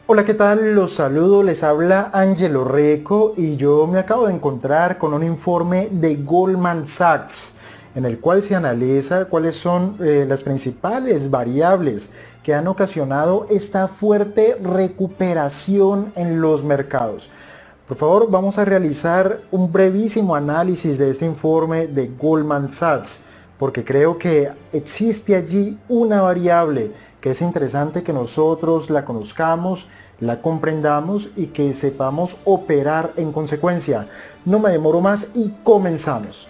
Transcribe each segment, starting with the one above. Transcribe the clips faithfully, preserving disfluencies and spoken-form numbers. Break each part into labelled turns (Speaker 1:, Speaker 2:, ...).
Speaker 1: Hola, ¿qué tal? Los saludo, les habla Angelo Reco y yo me acabo de encontrar con un informe de Goldman Sachs en el cual se analiza cuáles son eh, las principales variables que han ocasionado esta fuerte recuperación en los mercados. Por favor, vamos a realizar un brevísimo análisis de este informe de Goldman Sachs, porque creo que existe allí una variable que es interesante que nosotros la conozcamos, la comprendamos y que sepamos operar en consecuencia. No me demoro más y comenzamos.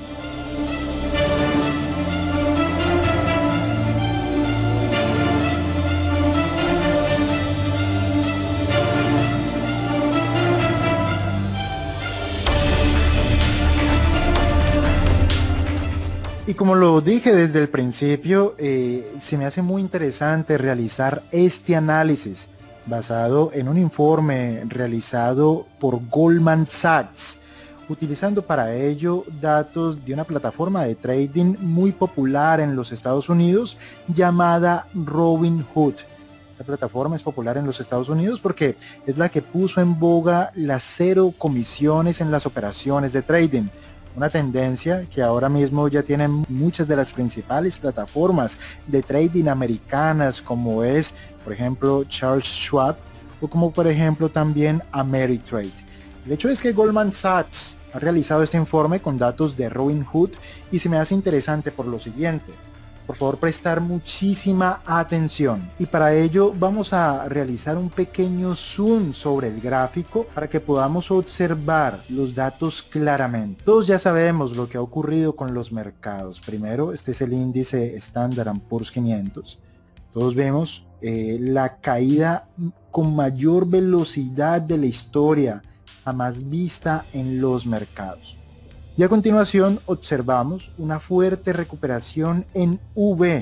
Speaker 1: Y como lo dije desde el principio, eh, se me hace muy interesante realizar este análisis basado en un informe realizado por Goldman Sachs, utilizando para ello datos de una plataforma de trading muy popular en los Estados Unidos llamada Robinhood. Esta plataforma es popular en los Estados Unidos porque es la que puso en boga las cero comisiones en las operaciones de trading. Una tendencia que ahora mismo ya tienen muchas de las principales plataformas de trading americanas, como es, por ejemplo, Charles Schwab o como por ejemplo también Ameritrade. El hecho es que Goldman Sachs ha realizado este informe con datos de Robinhood y se me hace interesante por lo siguiente. Por favor, prestar muchísima atención y para ello vamos a realizar un pequeño zoom sobre el gráfico para que podamos observar los datos claramente. Todos ya sabemos lo que ha ocurrido con los mercados. Primero, este es el índice Standard and Poor's quinientos. Todos vemos eh, la caída con mayor velocidad de la historia jamás vista en los mercados. Y a continuación observamos una fuerte recuperación en V.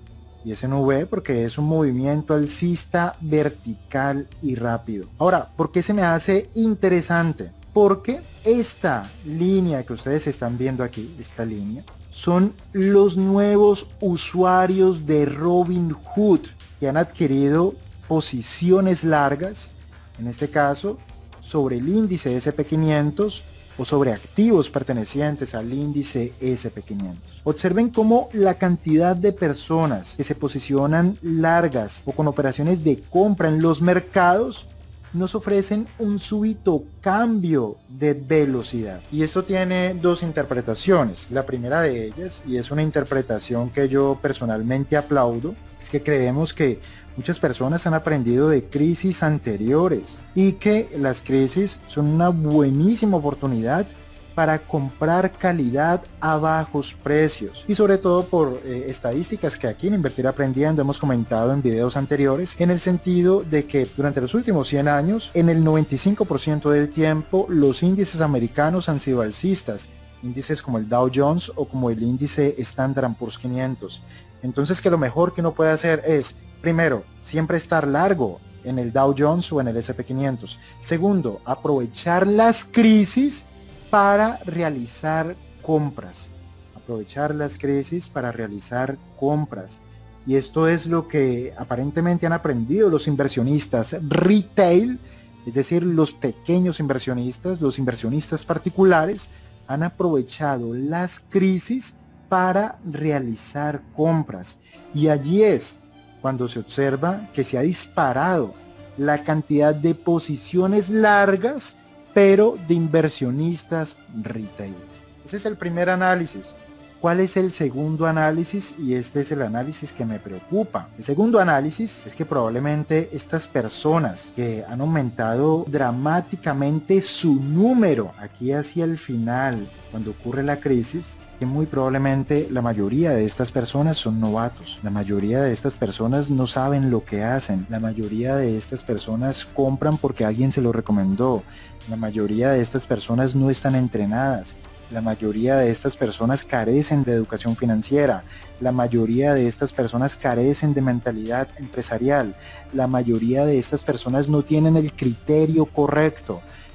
Speaker 1: Y es en V porque es un movimiento alcista vertical y rápido. Ahora, ¿por qué se me hace interesante? Porque esta línea que ustedes están viendo aquí, esta línea, son los nuevos usuarios de Robinhood que han adquirido posiciones largas, en este caso, sobre el índice ese and pe quinientos, o sobre activos pertenecientes al índice ese and pe quinientos. Observen cómo la cantidad de personas que se posicionan largas o con operaciones de compra en los mercados nos ofrecen un súbito cambio de velocidad. Y esto tiene dos interpretaciones. La primera de ellas, y es una interpretación que yo personalmente aplaudo, es que creemos que muchas personas han aprendido de crisis anteriores y que las crisis son una buenísima oportunidad para comprar calidad a bajos precios y sobre todo por eh, estadísticas que aquí en Invertir Aprendiendo hemos comentado en videos anteriores, en el sentido de que durante los últimos cien años, en el noventa y cinco por ciento del tiempo, los índices americanos han sido alcistas, índices como el Dow Jones o como el índice Standard and Poor's quinientos. Entonces, que lo mejor que uno puede hacer es, primero, siempre estar largo en el Dow Jones o en el ese and pe quinientos. Segundo, aprovechar las crisis para realizar compras. Aprovechar las crisis para realizar compras. Y esto es lo que aparentemente han aprendido los inversionistas retail, es decir, los pequeños inversionistas, los inversionistas particulares, han aprovechado las crisis para realizar compras. Y allí es cuando se observa que se ha disparado la cantidad de posiciones largas, pero de inversionistas retail. Ese es el primer análisis. ¿Cuál es el segundo análisis? Y este es el análisis que me preocupa. El segundo análisis es que probablemente estas personas que han aumentado dramáticamente su número aquí hacia el final, cuando ocurre la crisis, que muy probablemente la mayoría de estas personas son novatos. La mayoría de estas personas no saben lo que hacen. La mayoría de estas personas compran porque alguien se lo recomendó. La mayoría de estas personas no están entrenadas. La mayoría de estas personas carecen de educación financiera. La mayoría de estas personas carecen de mentalidad empresarial. La mayoría de estas personas no tienen el criterio correcto.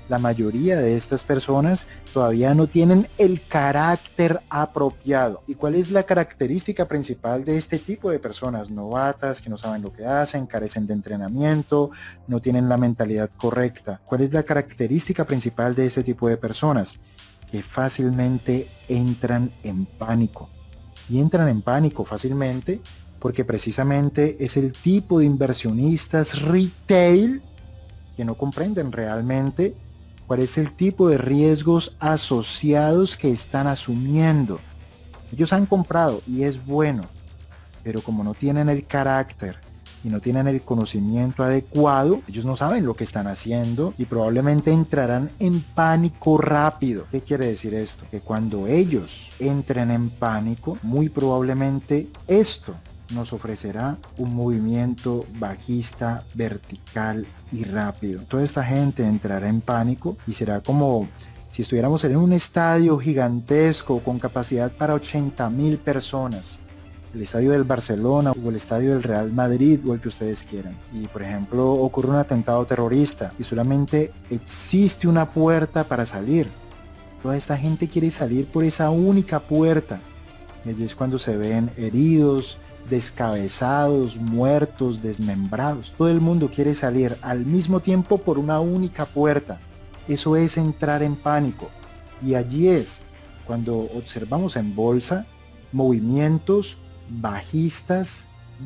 Speaker 1: La mayoría de estas personas todavía no tienen el carácter apropiado. ¿Y cuál es la característica principal de este tipo de personas novatas que no saben lo que hacen, carecen de entrenamiento, no tienen la mentalidad correcta? ¿Cuál es la característica principal de este tipo de personas? Que fácilmente entran en pánico. Y entran en pánico fácilmente porque precisamente es el tipo de inversionistas retail que no comprenden realmente cuál es el tipo de riesgos asociados que están asumiendo. Ellos han comprado y es bueno, pero como no tienen el carácter y no tienen el conocimiento adecuado, ellos no saben lo que están haciendo y probablemente entrarán en pánico rápido. ¿Qué quiere decir esto? Que cuando ellos entren en pánico, muy probablemente esto nos ofrecerá un movimiento bajista, vertical y rápido. Toda esta gente entrará en pánico y será como si estuviéramos en un estadio gigantesco con capacidad para ochenta mil personas. El estadio del Barcelona o el estadio del Real Madrid o el que ustedes quieran. Y por ejemplo ocurre un atentado terrorista y solamente existe una puerta para salir. Toda esta gente quiere salir por esa única puerta. Y allí es cuando se ven heridos, descabezados, muertos, desmembrados. Todo el mundo quiere salir al mismo tiempo por una única puerta. Eso es entrar en pánico. Y allí es cuando observamos en bolsa movimientos bajistas,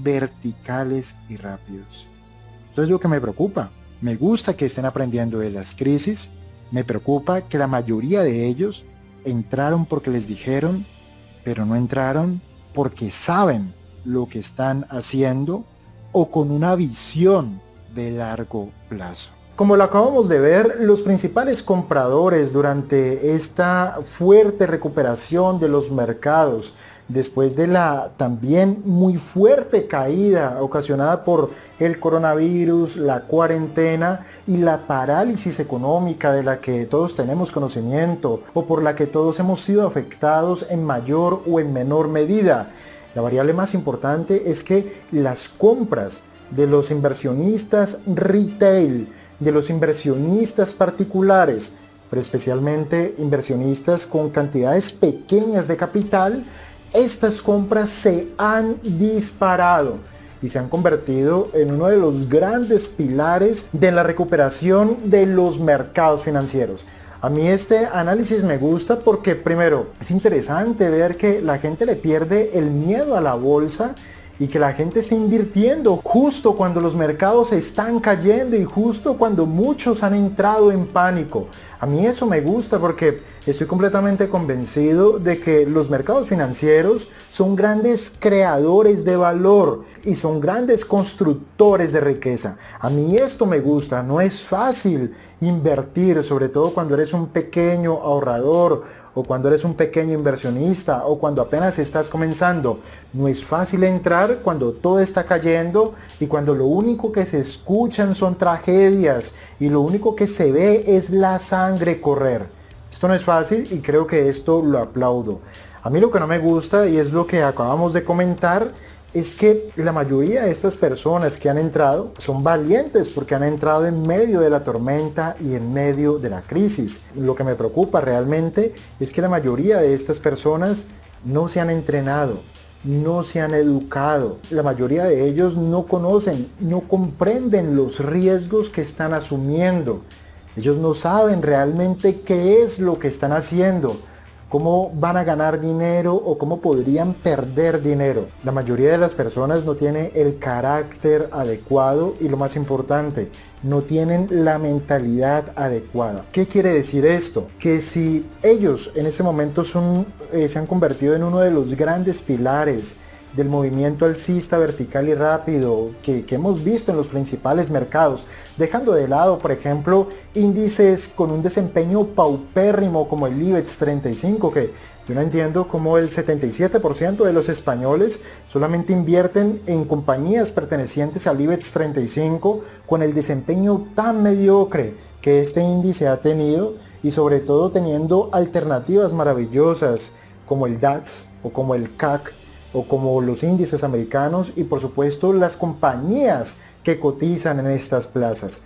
Speaker 1: verticales y rápidos. Entonces lo que me preocupa, me gusta que estén aprendiendo de las crisis, me preocupa que la mayoría de ellos entraron porque les dijeron, pero no entraron porque saben lo que están haciendo o con una visión de largo plazo. Como lo acabamos de ver, los principales compradores durante esta fuerte recuperación de los mercados, después de la también muy fuerte caída ocasionada por el coronavirus, la cuarentena y la parálisis económica de la que todos tenemos conocimiento o por la que todos hemos sido afectados en mayor o en menor medida. La variable más importante es que las compras de los inversionistas retail, de los inversionistas particulares, pero especialmente inversionistas con cantidades pequeñas de capital, estas compras se han disparado y se han convertido en uno de los grandes pilares de la recuperación de los mercados financieros. A mí este análisis me gusta porque primero es interesante ver que la gente le pierde el miedo a la bolsa y que la gente está invirtiendo justo cuando los mercados están cayendo y justo cuando muchos han entrado en pánico. A mí eso me gusta porque estoy completamente convencido de que los mercados financieros son grandes creadores de valor y son grandes constructores de riqueza. A mí esto me gusta, no es fácil invertir, sobre todo cuando eres un pequeño ahorrador o cuando eres un pequeño inversionista o cuando apenas estás comenzando. No es fácil entrar cuando todo está cayendo y cuando lo único que se escuchan son tragedias y lo único que se ve es la sangre correr. Esto no es fácil y creo que esto lo aplaudo. A mí lo que no me gusta, y es lo que acabamos de comentar, es que la mayoría de estas personas que han entrado son valientes porque han entrado en medio de la tormenta y en medio de la crisis. Lo que me preocupa realmente es que la mayoría de estas personas no se han entrenado, no se han educado. La mayoría de ellos no conocen, no comprenden los riesgos que están asumiendo. Ellos no saben realmente qué es lo que están haciendo, cómo van a ganar dinero o cómo podrían perder dinero. La mayoría de las personas no tiene el carácter adecuado y lo más importante, no tienen la mentalidad adecuada. ¿Qué quiere decir esto? Que si ellos en este momento son, eh, se han convertido en uno de los grandes pilares del movimiento alcista vertical y rápido que, que hemos visto en los principales mercados, dejando de lado, por ejemplo, índices con un desempeño paupérrimo como el IBEX treinta y cinco, que yo no entiendo cómo el setenta y siete por ciento de los españoles solamente invierten en compañías pertenecientes al IBEX treinta y cinco con el desempeño tan mediocre que este índice ha tenido y sobre todo teniendo alternativas maravillosas como el DAX o como el C A C o como los índices americanos y por supuesto las compañías que cotizan en estas plazas.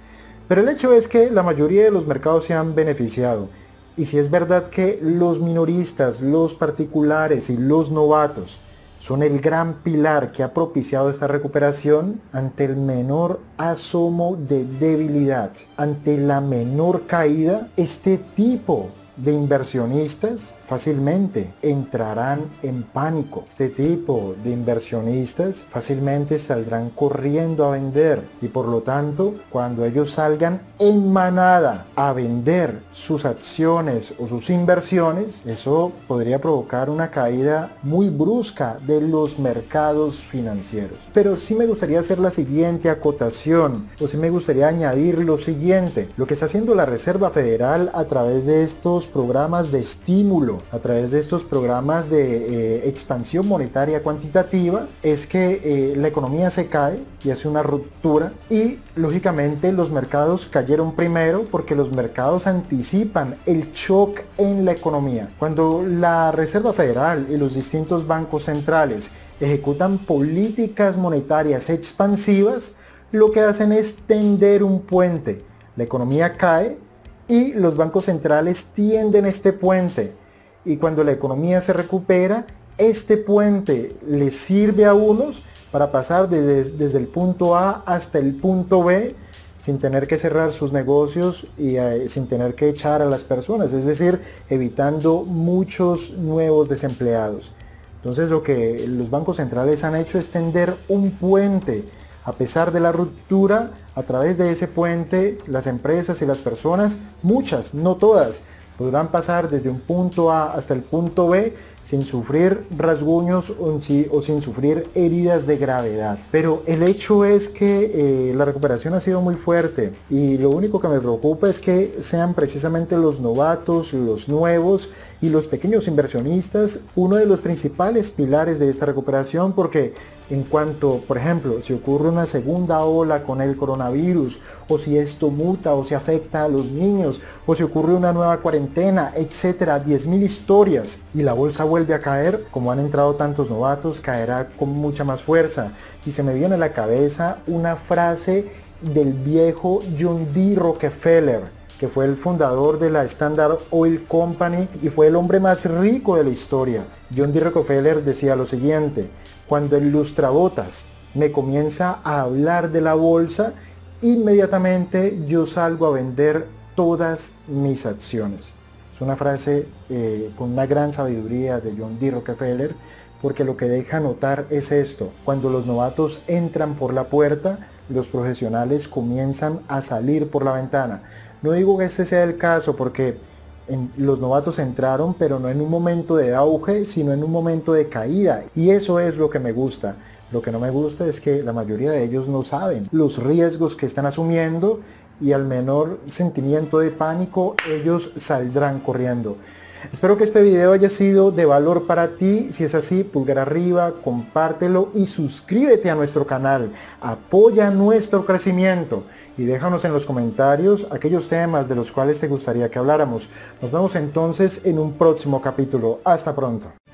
Speaker 1: Pero el hecho es que la mayoría de los mercados se han beneficiado. Y si es verdad que los minoristas, los particulares y los novatos son el gran pilar que ha propiciado esta recuperación, ante el menor asomo de debilidad, ante la menor caída, este tipo de inversionistas fácilmente entrarán en pánico. Este tipo de inversionistas fácilmente saldrán corriendo a vender, y por lo tanto, cuando ellos salgan en manada a vender sus acciones o sus inversiones, eso podría provocar una caída muy brusca de los mercados financieros. Pero sí me gustaría hacer la siguiente acotación, o sí me gustaría añadir lo siguiente: lo que está haciendo la Reserva Federal a través de estos programas de estímulo, a través de estos programas de eh, expansión monetaria cuantitativa, es que eh, la economía se cae y hace una ruptura, y lógicamente los mercados cayeron primero porque los mercados anticipan el shock en la economía. Cuando la Reserva Federal y los distintos bancos centrales ejecutan políticas monetarias expansivas, lo que hacen es tender un puente. La economía cae y los bancos centrales tienden este puente, y cuando la economía se recupera, este puente les sirve a unos para pasar desde, desde el punto A hasta el punto B sin tener que cerrar sus negocios y eh, sin tener que echar a las personas, es decir, evitando muchos nuevos desempleados. Entonces lo que los bancos centrales han hecho es tender un puente. A pesar de la ruptura, a través de ese puente, las empresas y las personas, muchas, no todas, podrán pasar desde un punto A hasta el punto B sin sufrir rasguños o, si, o sin sufrir heridas de gravedad. Pero el hecho es que eh, la recuperación ha sido muy fuerte, y lo único que me preocupa es que sean precisamente los novatos, los nuevos y los pequeños inversionistas uno de los principales pilares de esta recuperación, porque en cuanto, por ejemplo, si ocurre una segunda ola con el coronavirus, o si esto muta o se afecta a los niños, o si ocurre una nueva cuarentena, etcétera, diez mil historias, y la bolsa vuelve a caer, como han entrado tantos novatos, caerá con mucha más fuerza. Y se me viene a la cabeza una frase del viejo John D. Rockefeller, que fue el fundador de la Standard Oil Company y fue el hombre más rico de la historia. John D. Rockefeller decía lo siguiente: cuando el lustrabotas me comienza a hablar de la bolsa, inmediatamente yo salgo a vender todas mis acciones. Es una frase eh, con una gran sabiduría de John D. Rockefeller, porque lo que deja notar es esto: cuando los novatos entran por la puerta, los profesionales comienzan a salir por la ventana. No digo que este sea el caso, porque en, los novatos entraron, pero no en un momento de auge, sino en un momento de caída, y eso es lo que me gusta. Lo que no me gusta es que la mayoría de ellos no saben los riesgos que están asumiendo, y al menor sentimiento de pánico ellos saldrán corriendo. Espero que este video haya sido de valor para ti. Si es así, pulgar arriba, compártelo y suscríbete a nuestro canal. Apoya nuestro crecimiento y déjanos en los comentarios aquellos temas de los cuales te gustaría que habláramos. Nos vemos entonces en un próximo capítulo. Hasta pronto.